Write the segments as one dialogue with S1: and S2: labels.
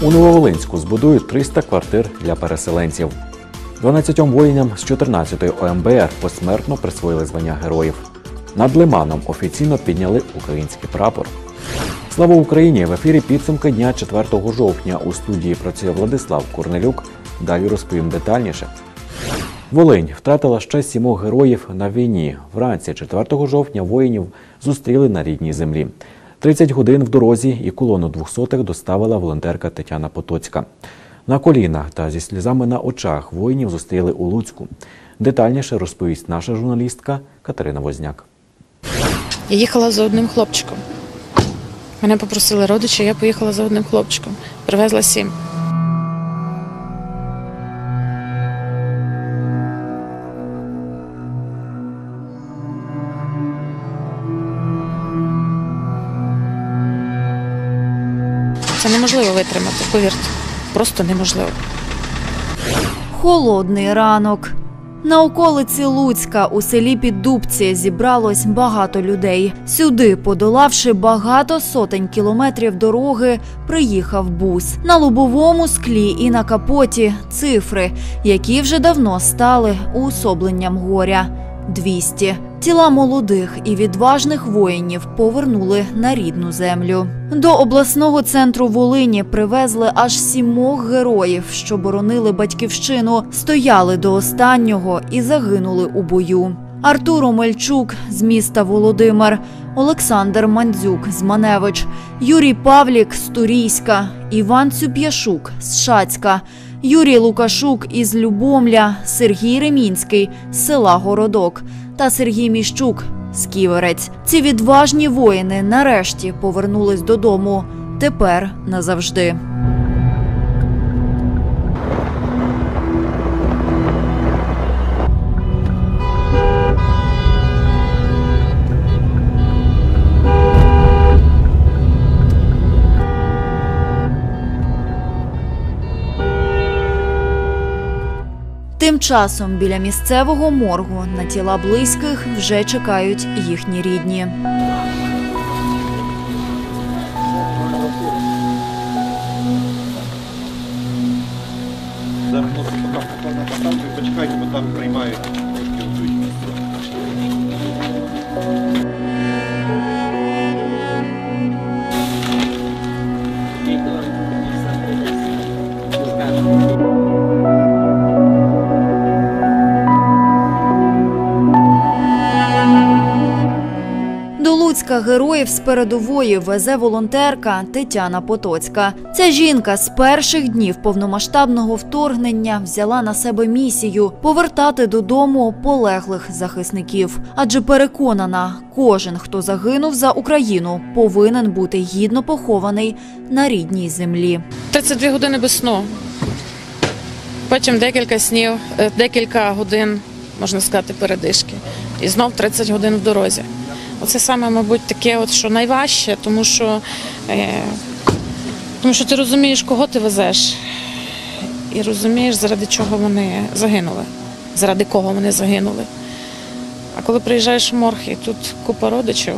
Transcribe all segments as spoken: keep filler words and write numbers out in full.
S1: У Нововолинську збудують триста квартир для переселенців. дванадцятьом воїнам з чотирнадцятої О Ем Бе Ер посмертно присвоїли звання героїв. Над Лиманом офіційно підняли український прапор. Слава Україні! В ефірі підсумки дня четвертого жовтня. У студії працює Владислав Корнелюк. Далі розповім детальніше. Волинь втратила ще сімох героїв на війні. Вранці четвертого жовтня воїнів зустріли на рідній землі. тридцять годин в дорозі і колону двохсотих доставила волонтерка Тетяна Потоцька. На колінах та зі сльозами на очах воїнів зустріли у Луцьку. Детальніше розповість наша журналістка Катерина Возняк.
S2: Я їхала за одним хлопчиком. Мене попросили родичі, я поїхала за одним хлопчиком. Привезла сім. Це неможливо витримати, повірте. Просто неможливо.
S3: Холодний ранок. На околиці Луцька у селі Піддубці зібралось багато людей. Сюди, подолавши багато сотень кілометрів дороги, приїхав бус. На лобовому склі і на капоті цифри, які вже давно стали уособленням горя. двісті. Тіла молодих і відважних воїнів повернули на рідну землю. До обласного центру Волині привезли аж сімох героїв, що боронили батьківщину, стояли до останнього і загинули у бою. Артур Омельчук з міста Володимир, Олександр Мандзюк з Маневич, Юрій Павлік з Турійська, Іван Цюп'яшук з Шацька, Юрій Лукашук із Любомля, Сергій Ремінський з села Городок та Сергій Міщук з Ківерець. Ці відважні воїни нарешті повернулись додому. Тепер назавжди. Тим часом біля місцевого моргу на тіла близьких вже чекають їхні рідні.
S4: Зараз поставте, почекайте, бо там приймають.
S3: Луцька героїв з передової везе волонтерка Тетяна Потоцька. Ця жінка з перших днів повномасштабного вторгнення взяла на себе місію – повертати додому полеглих захисників. Адже переконана, кожен, хто загинув за Україну, повинен бути гідно похований на рідній землі.
S2: тридцять дві години без сну. Потім декілька снів, декілька годин, можна сказати, передишки. І знов тридцять годин в дорозі. Оце саме, мабуть, таке, от, що найважче, тому що, е, тому що ти розумієш, кого ти везеш, і розумієш, заради чого вони загинули, заради кого вони загинули. А коли приїжджаєш в морг, і тут купа родичів,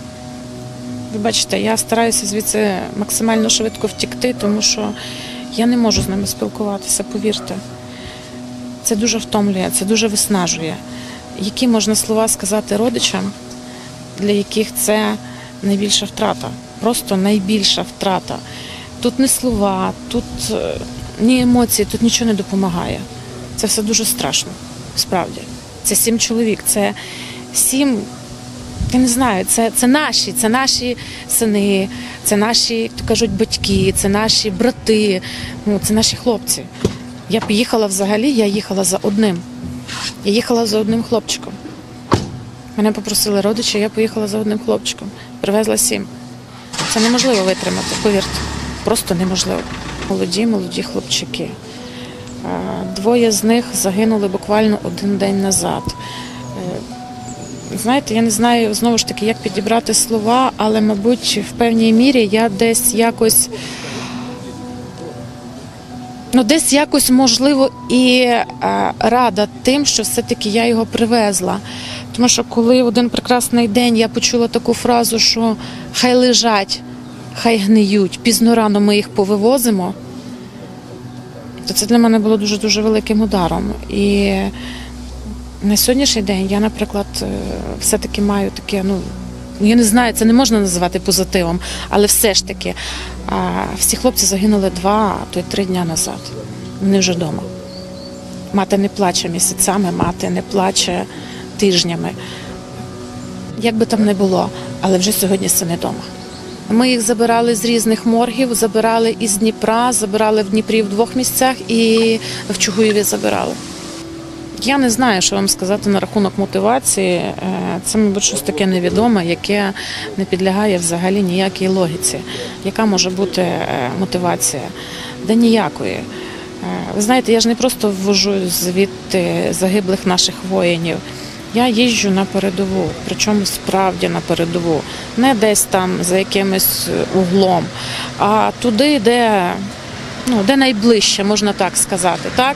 S2: ви бачите, я стараюся звідси максимально швидко втікти, тому що я не можу з ними спілкуватися, повірте. Це дуже втомлює, це дуже виснажує. Які можна слова сказати родичам, для яких це найбільша втрата, просто найбільша втрата. Тут не слова, тут ні емоції, тут нічого не допомагає. Це все дуже страшно, справді. Це сім чоловік, це сім, я не знаю, це, це наші, це наші сини, це наші, як то кажуть, батьки, це наші брати, ну, це наші хлопці. Я поїхала взагалі, я їхала за одним. Я їхала за одним хлопчиком. Мене попросили родичі, я поїхала за одним хлопчиком. Привезла сім. Це неможливо витримати, повірте. Просто неможливо. Молоді, молоді хлопчики. Двоє з них загинули буквально один день назад. Знаєте, я не знаю, знову ж таки, як підібрати слова, але, мабуть, в певній мірі я десь якось, ну, десь якось, можливо, і рада тим, що все-таки я його привезла. Тому що коли один прекрасний день я почула таку фразу, що хай лежать, хай гниють, пізно рано ми їх повивозимо, то це для мене було дуже-дуже великим ударом. І на сьогоднішній день я, наприклад, все-таки маю таке, ну, я не знаю, це не можна називати позитивом, але все ж таки, всі хлопці загинули два, а то й три дня назад. Вони вже вдома. Мати не плаче місяцями, мати не плаче тижнями. Як би там не було, але вже сьогодні сини вдома. Ми їх забирали з різних моргів, забирали із Дніпра, забирали в Дніпрі в двох місцях і в Чугуєві забирали. Я не знаю, що вам сказати на рахунок мотивації. Це, мабуть, щось таке невідоме, яке не підлягає взагалі ніякій логіці. Яка може бути мотивація? Да ніякої. Ви знаєте, я ж не просто ввожу звідти загиблих наших воїнів. Я їжджу на передову, причому справді на передову. Не десь там за якимось углом, а туди, де, ну, де найближче, можна так сказати. Так?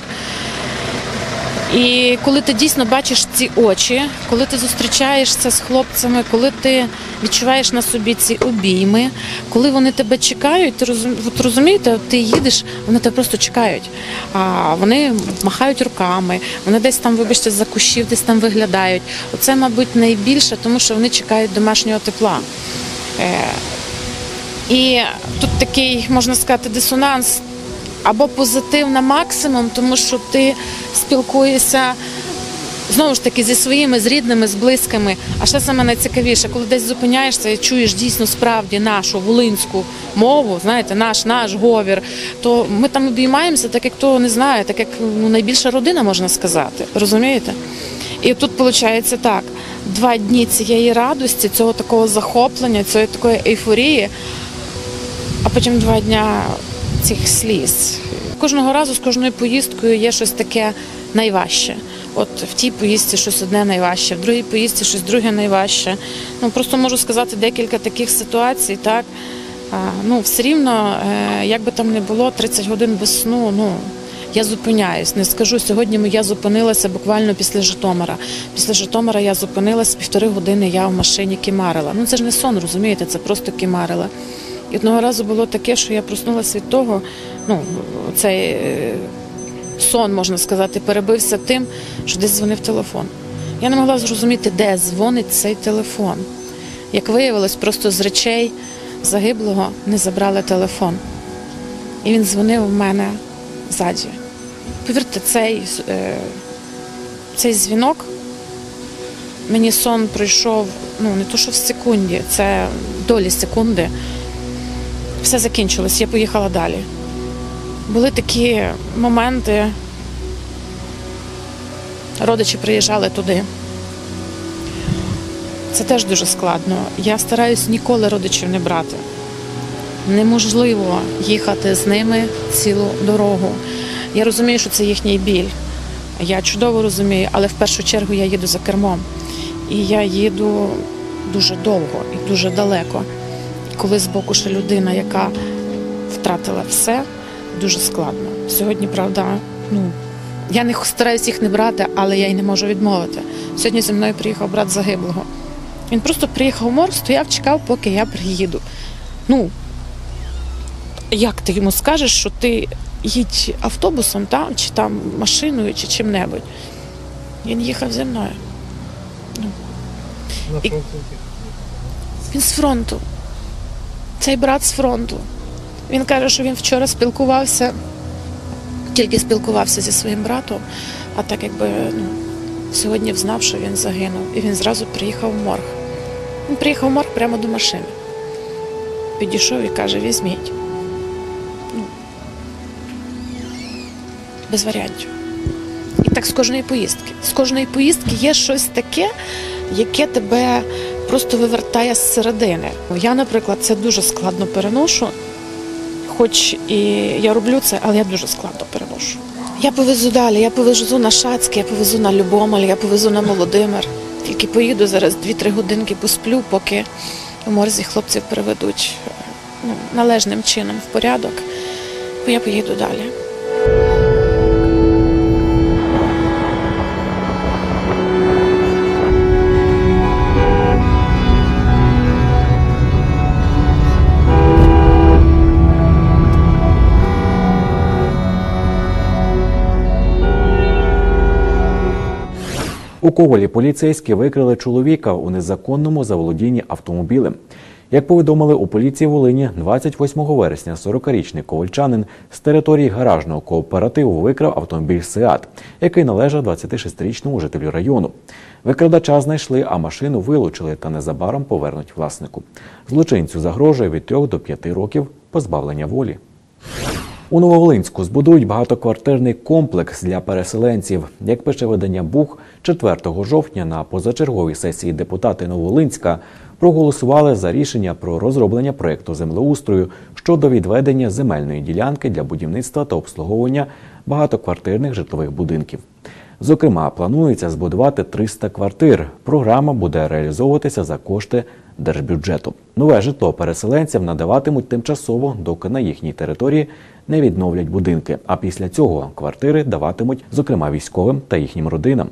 S2: І коли ти дійсно бачиш ці очі, коли ти зустрічаєшся з хлопцями, коли ти відчуваєш на собі ці обійми, коли вони тебе чекають, ти розум... От розумієте, ти їдеш, вони тебе просто чекають. А вони махають руками, вони десь там, вибачте, за кущів, десь там виглядають. Оце, мабуть, найбільше, тому що вони чекають домашнього тепла. Е... І тут такий, можна сказати, дисонанс. Або позитив на максимум, тому що ти спілкуєшся, знову ж таки, зі своїми, з рідними, з близькими. А ще саме найцікавіше, коли десь зупиняєшся і чуєш дійсно справді нашу волинську мову, знаєте, наш, наш говір, то ми там обіймаємося, так як то не знаю, так як, ну, найбільша родина, можна сказати, розумієте? І тут виходить так, два дні цієї радості, цього такого захоплення, цієї такої ейфорії, а потім два дня цих сліз. Кожного разу з кожною поїздкою є щось таке найважче. От в тій поїздці щось одне найважче, в другій поїздці щось друге найважче. Ну, просто можу сказати декілька таких ситуацій, так. А, ну, все рівно, е, як би там не було, тридцять годин без сну, ну, я зупиняюсь. Не скажу, сьогодні я зупинилася буквально після Житомира. Після Житомира я зупинилася, півтори години я в машині кімарила. Ну, це ж не сон, розумієте, це просто кімарила. І одного разу було таке, що я проснулася від того, ну, цей сон, можна сказати, перебився тим, що десь дзвонив телефон. Я не могла зрозуміти, де дзвонить цей телефон. Як виявилось, просто з речей загиблого не забрали телефон. І він дзвонив в мене ззаді. Повірте, цей, цей дзвінок, мені сон пройшов, ну, не то що в секунді, це долі секунди. Все закінчилось, я поїхала далі. Були такі моменти, родичі приїжджали туди. Це теж дуже складно. Я стараюсь ніколи родичів не брати. Неможливо їхати з ними цілу дорогу. Я розумію, що це їхній біль. Я чудово розумію, але в першу чергу я їду за кермом. І я їду дуже довго і дуже далеко. Коли збоку ще людина, яка втратила все, дуже складно. Сьогодні, правда, ну, я не стараюсь їх не брати, але я й не можу відмовити. Сьогодні зі мною приїхав брат загиблого. Він просто приїхав в морг, стояв, чекав, поки я приїду. Ну, як ти йому скажеш, що ти їдь автобусом, там, чи там машиною, чи чим-небудь. Він їхав зі мною. Ну. І... Він з фронту. Цей брат з фронту. Він каже, що він вчора спілкувався, тільки спілкувався зі своїм братом, а так якби, ну, сьогодні взнав, що він загинув. І він зразу приїхав в морг. Він приїхав в морг прямо до машини. Підійшов і каже, візьміть. Ну, без варіантів. І так з кожної поїздки. З кожної поїздки є щось таке, яке тебе просто вивертає з середини. Я, наприклад, це дуже складно переношу, хоч і я роблю це, але я дуже складно переношу. Я повезу далі, я повезу на Шацьке, я повезу на Любомель, я повезу на Володимир. Тільки поїду зараз дві-три годинки посплю, поки в морзі хлопців приведуть, ну, належним чином в порядок, бо я поїду далі.
S1: У Ковелі поліцейські викрили чоловіка у незаконному заволодінні автомобілем. Як повідомили у поліції Волині, двадцять восьмого вересня сорокарічний ковельчанин з території гаражного кооперативу викрав автомобіль «Сеат», який належав двадцятишестирічному жителю району. Викрадача знайшли, а машину вилучили та незабаром повернуть власнику. Злочинцю загрожує від трьох до п'яти років позбавлення волі. У Нововолинську збудують багатоквартирний комплекс для переселенців. Як пише видання «Буг», четвертого жовтня на позачерговій сесії депутати Нововолинська проголосували за рішення про розроблення проєкту землеустрою щодо відведення земельної ділянки для будівництва та обслуговування багатоквартирних житлових будинків. Зокрема, планується збудувати триста квартир. Програма буде реалізовуватися за кошти держбюджету. Нове житло переселенцям надаватимуть тимчасово, доки на їхній території не відновлять будинки. А після цього квартири даватимуть, зокрема, військовим та їхнім родинам.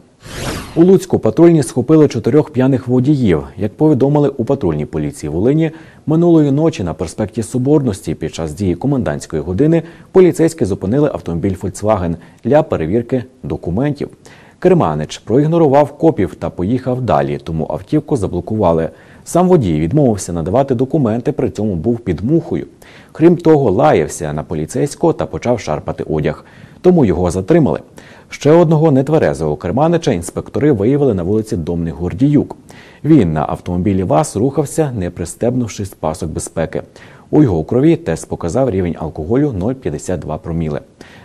S1: У Луцьку патрульні схопили чотирьох п'яних водіїв. Як повідомили у патрульній поліції Волині, минулої ночі на проспекті Соборності під час дії комендантської години поліцейські зупинили автомобіль «Фольксваген» для перевірки документів. Керманич проігнорував копів та поїхав далі, тому автівку заблокували. Сам водій відмовився надавати документи, при цьому був під мухою. Крім того, лаявся на поліцейського та почав шарпати одяг. Тому його затримали. Ще одного нетверезого керманича інспектори виявили на вулиці Домних-Гордіюк. Він на автомобілі ВАЗ рухався, не пристебнувши пасок безпеки. У його крові тест показав рівень алкоголю нуль цілих п'ятдесят два проміли.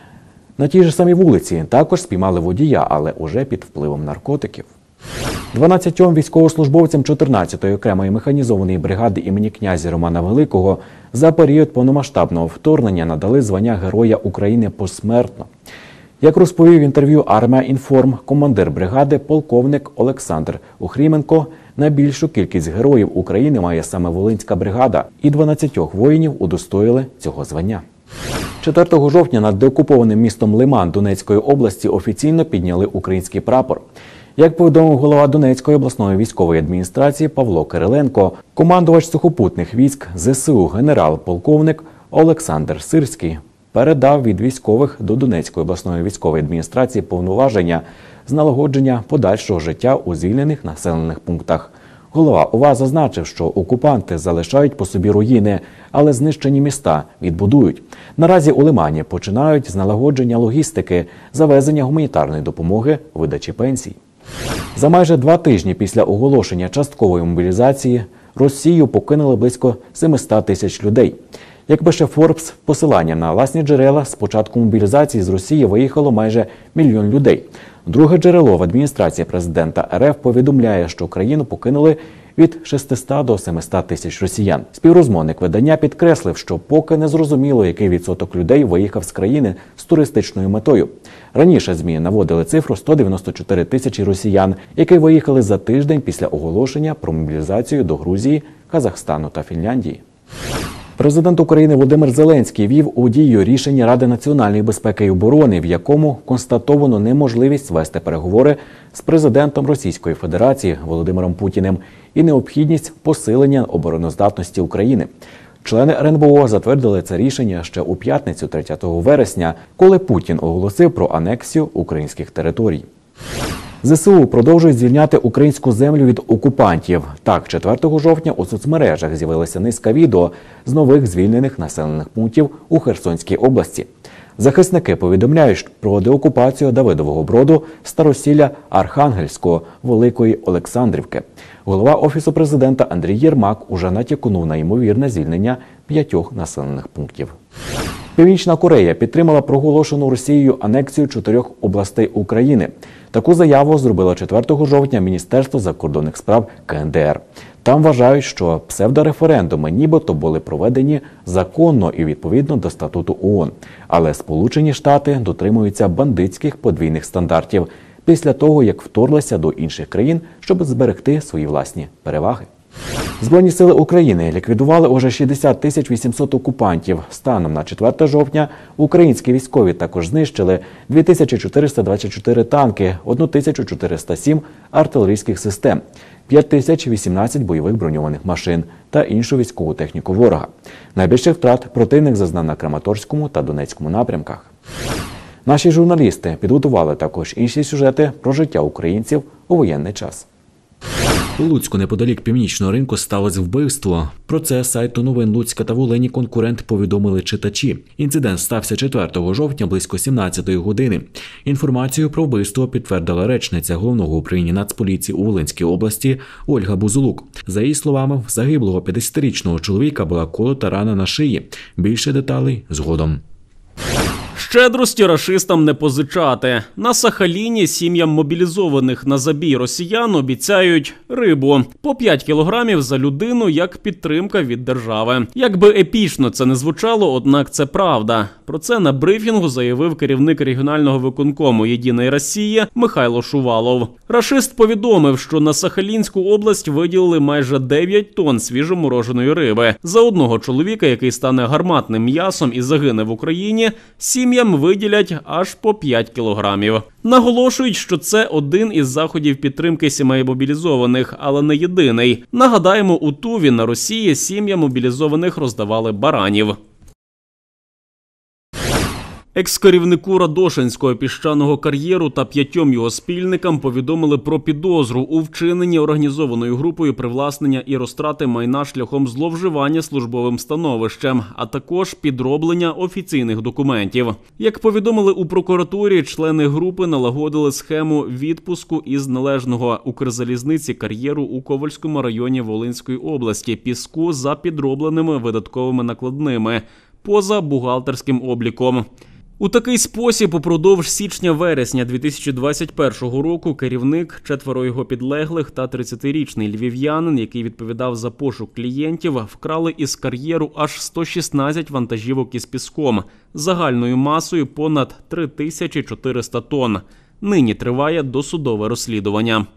S1: На тій же самій вулиці також спіймали водія, але уже під впливом наркотиків. дванадцятьом військовослужбовцям чотирнадцятої окремої механізованої бригади імені князя Романа Великого за період повномасштабного вторгнення надали звання Героя України посмертно. Як розповів в інтерв'ю «Армія.Інформ» командир бригади полковник Олександр Охріменко, найбільшу кількість героїв України має саме Волинська бригада, і дванадцятьох воїнів удостоїли цього звання. четвертого жовтня над деокупованим містом Лиман Донецької області офіційно підняли український прапор. Як повідомив голова Донецької обласної військової адміністрації Павло Кириленко, командувач сухопутних військ ЗСУ генерал-полковник Олександр Сирський передав від військових до Донецької обласної військової адміністрації повноваження з налагодження подальшого життя у звільнених населених пунктах. Голова ОВА зазначив, що окупанти залишають по собі руїни, але знищені міста відбудують. Наразі у Лимані починають з налагодження логістики, завезення гуманітарної допомоги, видачі пенсій. За майже два тижні після оголошення часткової мобілізації Росію покинули близько сімсот тисяч людей. Як пише Forbes, посилання на власні джерела, з початку мобілізації з Росії виїхало майже мільйон людей. Друге джерело в адміністрації президента РФ повідомляє, що країну покинули від шестисот до семисот тисяч росіян. Співрозмовник видання підкреслив, що поки не зрозуміло, який відсоток людей виїхав з країни з туристичною метою. Раніше ЗМІ наводили цифру сто дев'яносто чотири тисячі росіян, які виїхали за тиждень після оголошення про мобілізацію до Грузії, Казахстану та Фінляндії. Президент України Володимир Зеленський ввів у дію рішення Ради національної безпеки і оборони, в якому констатовано неможливість вести переговори з президентом Російської Федерації Володимиром Путіним і необхідність посилення обороноздатності України. Члени ер ен бе о затвердили це рішення ще у п'ятницю тридцятого вересня, коли Путін оголосив про анексію українських територій. ЗСУ продовжують звільняти українську землю від окупантів. Так, четвертого жовтня у соцмережах з'явилася низка відео з нових звільнених населених пунктів у Херсонській області. Захисники повідомляють про деокупацію Давидового Броду, Старосілля Архангельського, Великої Олександрівки. Голова Офісу президента Андрій Єрмак уже натякнув на ймовірне звільнення п'ятьох населених пунктів. Північна Корея підтримала проголошену Росією анексію чотирьох областей України. Таку заяву зробило четвертого жовтня Міністерство закордонних справ ка ен де ер. Там вважають, що псевдореферендуми нібито були проведені законно і відповідно до статуту ООН. Але Сполучені Штати дотримуються бандитських подвійних стандартів після того, як вторглися до інших країн, щоб зберегти свої власні переваги. Збройні сили України ліквідували уже шістдесят тисяч вісімсот окупантів. Станом на четверте жовтня українські військові також знищили дві тисячі чотириста двадцять чотири танки, тисячу чотириста сім артилерійських систем, п'ять тисяч вісімнадцять бойових броньованих машин та іншу військову техніку ворога. Найбільших втрат противник зазнав на Краматорському та Донецькому напрямках. Наші журналісти підготували також інші сюжети про життя українців у воєнний час. У Луцьку неподалік Північного ринку сталося вбивство. Про це сайту новин Луцька та Волині конкурент повідомили читачі. Інцидент стався четвертого жовтня близько сімнадцятої години. Інформацію про вбивство підтвердила речниця Головного управління Нацполіції у Волинській області Ольга Бузулук. За її словами, в загиблого п'ятдесятирічного чоловіка була колота рана на шиї. Більше деталей згодом.
S5: Щедрості рашистам не позичати. На Сахаліні сім'ям мобілізованих на забій росіян обіцяють рибу. По п'ять кілограмів за людину як підтримка від держави. Якби епічно це не звучало, однак це правда. Про це на брифінгу заявив керівник регіонального виконкому «Єдиної Росії» Михайло Шувалов. Рашист повідомив, що на Сахалінську область виділили майже дев'ять тонн свіжомороженої риби. За одного чоловіка, який стане гарматним м'ясом і загине в Україні, сім'ям виділять аж по п'ять кілограмів. Наголошують, що це один із заходів підтримки сімей мобілізованих, але не єдиний. Нагадаємо, у Туві на Росії сім'ям мобілізованих роздавали баранів. Екс-керівнику Радошинського піщаного кар'єру та п'ятьом його спільникам повідомили про підозру у вчиненні організованою групою привласнення і розтрати майна шляхом зловживання службовим становищем, а також підроблення офіційних документів. Як повідомили у прокуратурі, члени групи налагодили схему відпуску із належного Укрзалізниці кар'єру у Ковальському районі Волинської області піску за підробленими видатковими накладними, поза бухгалтерським обліком. У такий спосіб упродовж січня-вересня дві тисячі двадцять першого року керівник, четверо його підлеглих та тридцятирічний львів'янин, який відповідав за пошук клієнтів, вкрали із кар'єру аж сто шістнадцять вантажівок із піском загальною масою понад три тисячі чотириста тонн. Нині триває досудове розслідування.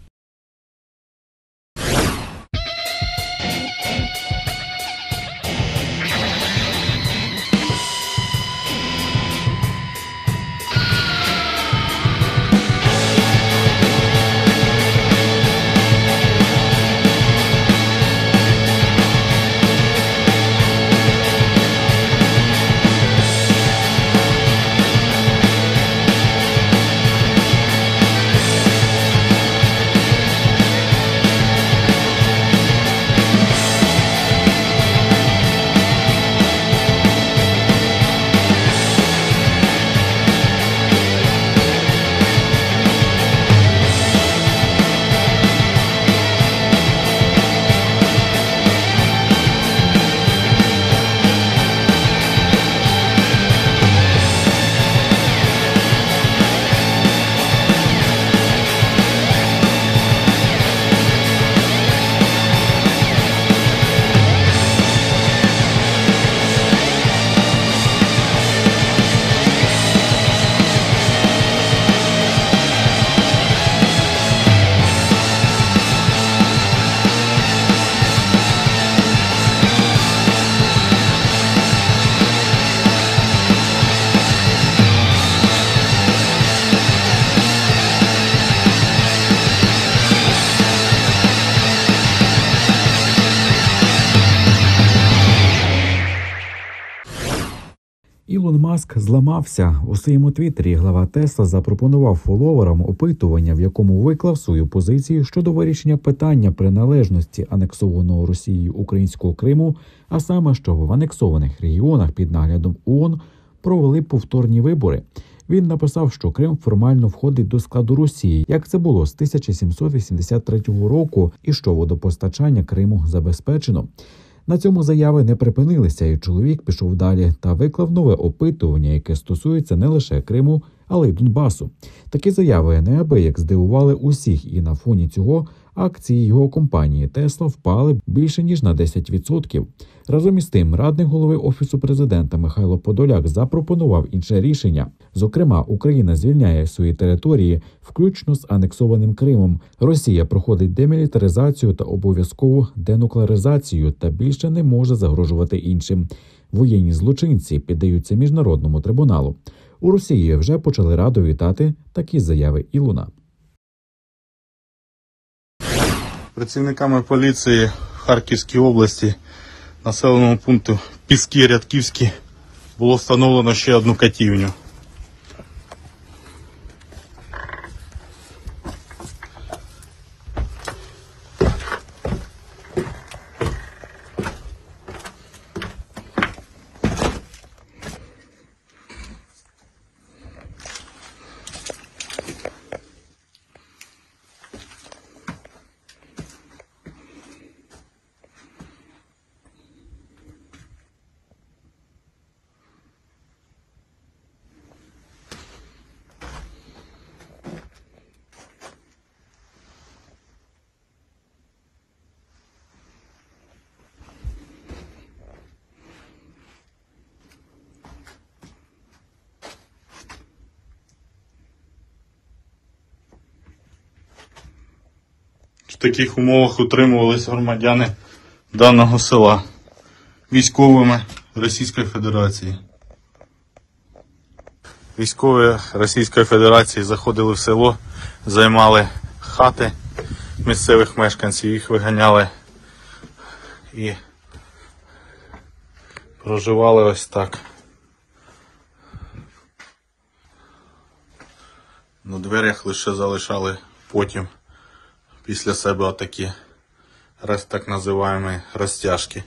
S1: Ілон Маск зламався. У своєму твіттері глава Тесла запропонував фоловерам опитування, в якому виклав свою позицію щодо вирішення питання приналежності анексованого Росією українського Криму, а саме, щоб в анексованих регіонах під наглядом ООН провели повторні вибори. Він написав, що Крим формально входить до складу Росії, як це було з тисяча сімсот вісімдесят третього року, і що водопостачання Криму забезпечено. На цьому заяви не припинилися, і чоловік пішов далі та виклав нове опитування, яке стосується не лише Криму, але й Донбасу. Такі заяви неабияк здивували усіх, і на фоні цього акції його компанії Tesla впали більше ніж на десять відсотків. Разом із тим, радник голови Офісу президента Михайло Подоляк запропонував інше рішення. Зокрема, Україна звільняє свої території, включно з анексованим Кримом. Росія проходить демілітаризацію та обов'язкову денуклеаризацію та більше не може загрожувати іншим. Воєнні злочинці піддаються міжнародному трибуналу. У Росії вже почали радо вітати такі заяви Ілона.
S6: Працівниками поліції Харківської області населеному пункту Піски-Рядківські було встановлено ще одну катівню. в таких умовах утримувалися громадяни даного села військовими Російської Федерації. Військові Російської Федерації заходили в село, займали хати місцевих мешканців, їх виганяли і проживали ось так. На дверях лише залишали потім після себе отакі так називаємо розтяжки.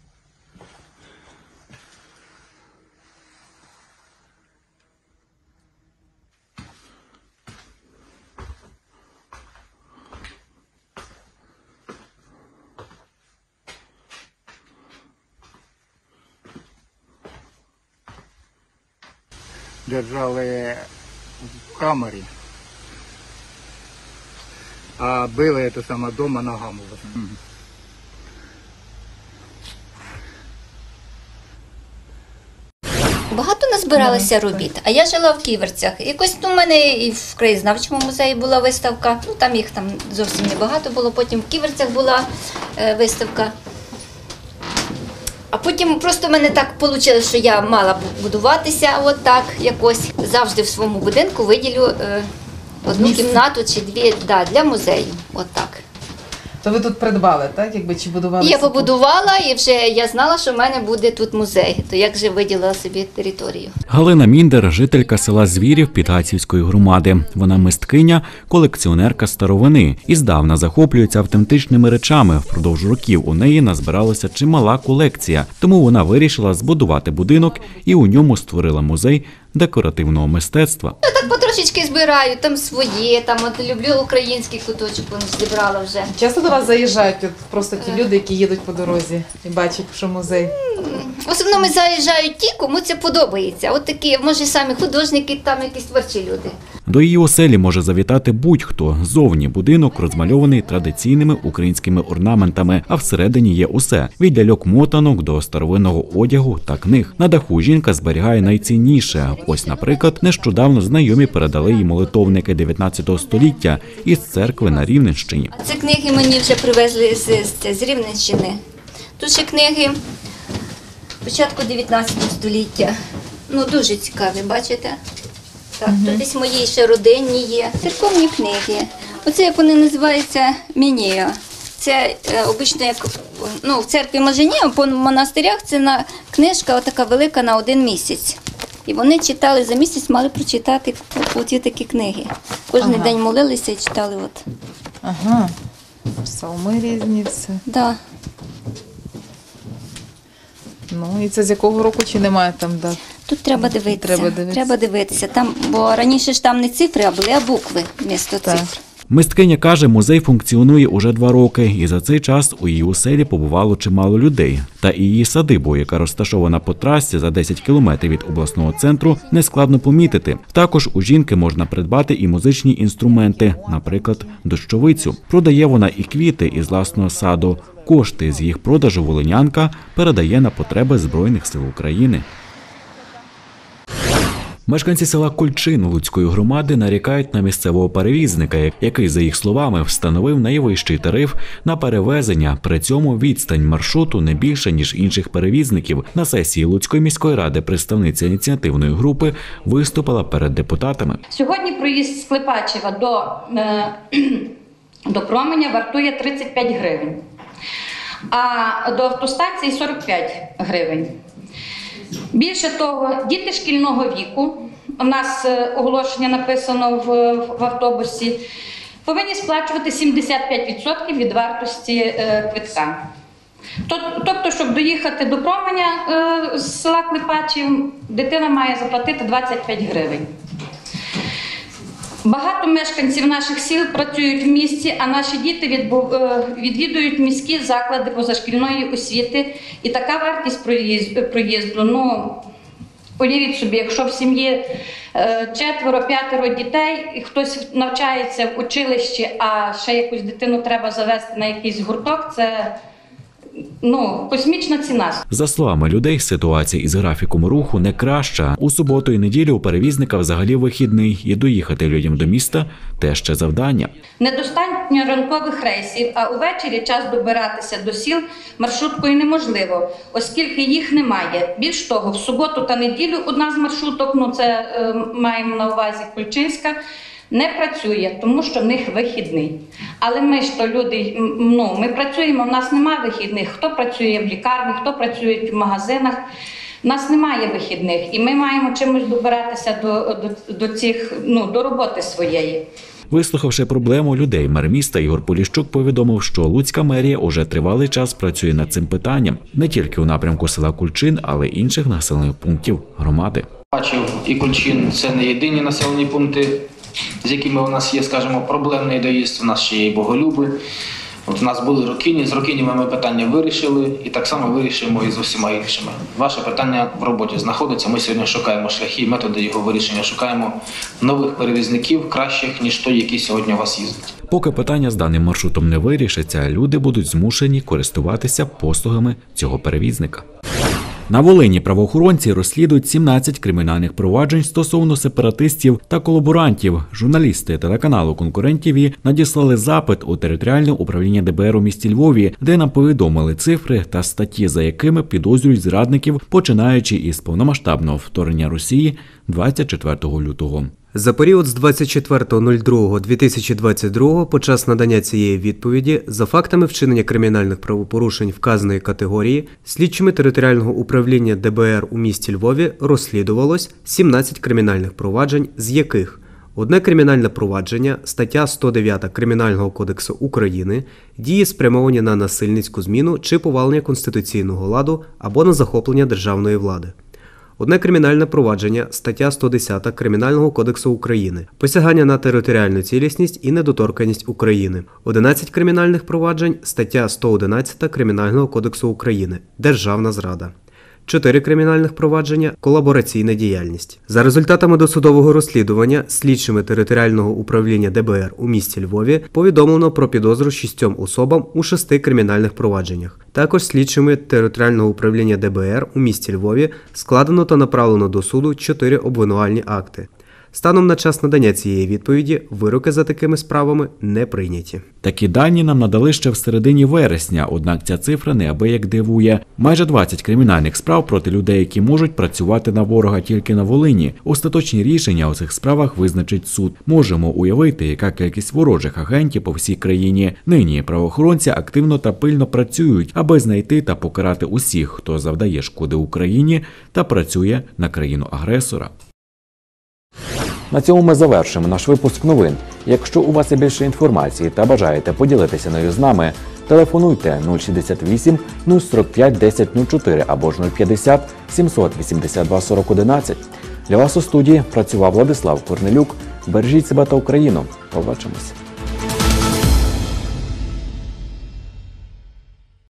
S7: Держали в камері, а били це саме дома ногами.
S8: Багато назбиралося робіт, а я жила в Ківерцях. Якось ну, у мене і в краєзнавчому музеї була виставка, ну там їх там зовсім небагато було, потім в Ківерцях була е, виставка. А потім просто в мене так вийшло, що я мала будуватися от так якось. Завжди в своєму будинку виділю е, одну кімнату чи дві да, для музею. От так.
S9: То ви тут придбали, так? Якби чи будували?
S8: Я побудувала і вже я знала, що в мене буде тут музей. То як же виділила собі територію.
S1: Галина Міндер – жителька села Звірів Підгайцівської громади. Вона мисткиня, колекціонерка старовини і здавна захоплюється автентичними речами. Впродовж років у неї назбиралася чимала колекція, тому вона вирішила збудувати будинок і у ньому створила музей декоративного мистецтва.
S8: Я так потрошечки збираю, там свої, там от люблю український куточок, вони зібрала вже.
S9: Часто до вас заїжджають от, просто ті люди, які їдуть по дорозі і бачать, що музей?
S8: В основному заїжджають ті, кому це подобається. От такі, може, самі художники, там якісь творчі люди.
S1: До її оселі може завітати будь-хто. Зовні будинок розмальований традиційними українськими орнаментами, а всередині є усе – від ляльок-мотанок до старовинного одягу та книг. На даху жінка зберігає найцінніше. Ось, наприклад, нещодавно знайомі передали їй молитовники дев'ятнадцятого століття із церкви на Рівненщині.
S8: Ці книги мені вже привезли з, з, з Рівненщини. Тут ще книги початку дев'ятнадцятого століття. Ну, дуже цікаві, бачите? Так, угу. Тут десь мої ще родинні є. Церковні книги. Оце, як вони називаються, мінія. Це е, обично, як ну, в церкві може ні, а по монастирях це на, книжка така велика на один місяць. І вони читали за місяць, мали прочитати оці такі книги. Кожен ага. день молилися і читали. От.
S9: Ага, псалми різні, все.
S8: Да.
S9: Ну, і це з якого року чи немає там дат?
S8: Тут треба дивитися.
S9: Треба дивитися.
S8: Треба дивитися. Там, бо раніше ж там не цифри, а були, а букви вмісто цифр.
S1: Мисткиня каже, музей функціонує уже два роки, і за цей час у її оселі побувало чимало людей. Та і її садибу, яка розташована по трасі за десять кілометрів від обласного центру, нескладно помітити. Також у жінки можна придбати і музичні інструменти, наприклад, дощовицю. Продає вона і квіти із власного саду. Кошти з їх продажу волинянка передає на потреби Збройних сил України. Мешканці села Кульчин Луцької громади нарікають на місцевого перевізника, який, за їх словами, встановив найвищий тариф на перевезення. При цьому відстань маршруту не більша, ніж інших перевізників. На сесії Луцької міської ради представниця ініціативної групи виступила перед депутатами.
S10: Сьогодні проїзд з Клепачева до, е, до Променя вартує тридцять п'ять гривень, а до автостанції сорок п'ять гривень. Більше того, діти шкільного віку, у нас оголошення написано в, в автобусі, повинні сплачувати сімдесят п'ять відсотків від вартості е, квитка. Тобто, щоб доїхати до Променя е, з села Клепачів, дитина має заплатити двадцять п'ять гривень. Багато мешканців наших сіл працюють в місті, а наші діти відвідують міські заклади позашкільної освіти. І така вартість проїзду, ну, уявіть собі, якщо в сім'ї четверо-п'ятеро дітей, і хтось навчається в училищі, а ще якусь дитину треба завести на якийсь гурток, це ну, космічна ціна.
S1: За словами людей, ситуація із графіком руху не краща. У суботу і неділю у перевізника взагалі вихідний, і доїхати людям до міста – те ще завдання.
S10: Недостатньо ранкових рейсів, а увечері час добиратися до сіл маршруткою неможливо, оскільки їх немає. Більш того, в суботу та неділю одна з маршруток, ну це е, маємо на увазі Кульчинська, не працює, тому що в них вихідний. Але ми ж то люди, ну, ми працюємо, в нас немає вихідних. Хто працює в лікарні, хто працює в магазинах, в нас немає вихідних. І ми маємо чимось добиратися до, до, до, цих, ну, до роботи своєї.
S1: Вислухавши проблему людей, мер міста Ігор Поліщук повідомив, що Луцька мерія уже тривалий час працює над цим питанням. Не тільки у напрямку села Кульчин, але й інших населених пунктів громади.
S11: Бачив, і Кульчин – це не єдині населені пункти, з якими у нас є, скажімо, проблемний доїзд. У нас ще є і Боголюби. От у нас були Рокині, з Рокинями ми питання вирішили і так само вирішимо і з усіма іншими. Ваше питання в роботі знаходиться. Ми сьогодні шукаємо шляхи, методи його вирішення, шукаємо нових перевізників, кращих, ніж той, який сьогодні у вас їздить.
S1: Поки питання з даним маршрутом не вирішиться, люди будуть змушені користуватися послугами цього перевізника. На Волині правоохоронці розслідують сімнадцять кримінальних проваджень стосовно сепаратистів та колаборантів. Журналісти телеканалу «Конкурент ТІВІ» надіслали запит у територіальне управління Д Б Р у місті Львові, де нам повідомили цифри та статті, за якими підозрюють зрадників, починаючи із повномасштабного вторгнення Росії двадцять четвертого лютого.
S12: За період з двадцять четвертого лютого дві тисячі двадцять другого по час надання цієї відповіді за фактами вчинення кримінальних правопорушень вказаної категорії слідчими територіального управління Д Б Р у місті Львові розслідувалось сімнадцять кримінальних проваджень, з яких одне кримінальне провадження, стаття сто дев'ята Кримінального кодексу України, дії спрямовані на насильницьку зміну чи повалення конституційного ладу або на захоплення державної влади. Одне кримінальне провадження, стаття сто десята Кримінального кодексу України, посягання на територіальну цілісність і недоторканність України. одинадцять кримінальних проваджень, стаття сто одинадцята Кримінального кодексу України, державна зрада. чотири кримінальних провадження – колабораційна діяльність. За результатами досудового розслідування слідчими територіального управління Д Б Р у місті Львові повідомлено про підозру шістьом особам у шести кримінальних провадженнях. Також слідчими територіального управління Д Б Р у місті Львові складено та направлено до суду чотири обвинувальні акти. Станом на час надання цієї відповіді вироки за такими справами не прийняті.
S1: Такі дані нам надали ще в середині вересня, однак ця цифра неабияк дивує. Майже двадцять кримінальних справ проти людей, які можуть працювати на ворога тільки на Волині. Остаточні рішення у цих справах визначить суд. Можемо уявити, яка кількість ворожих агентів по всій країні. Нині правоохоронці активно та пильно працюють, аби знайти та покарати усіх, хто завдає шкоди Україні та працює на країну-агресора. На цьому ми завершимо наш випуск новин. Якщо у вас є більше інформації та бажаєте поділитися нею з нами, телефонуйте нуль шістдесят вісім нуль сорок п'ять десять нуль чотири або ж нуль п'ятдесят сімсот вісімдесят два сорок одинадцять. Для вас у студії працював Владислав Корнелюк. Бережіть себе та Україну. Побачимось.